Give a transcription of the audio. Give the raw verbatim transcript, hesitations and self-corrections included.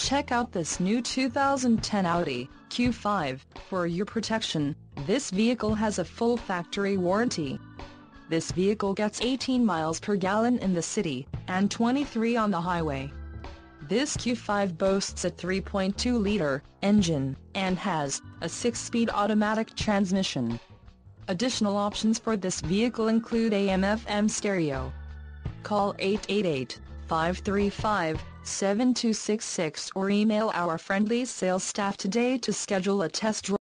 Check out this new two thousand ten Audi Q five. For your protection, this vehicle has a full factory warranty. This vehicle gets eighteen miles per gallon in the city, and twenty-three on the highway. This Q five boasts a three point two liter engine, and has a six-speed automatic transmission. Additional options for this vehicle include A M F M stereo. Call eight eight eight, five three five, seven two six six or email our friendly sales staff today to schedule a test drive.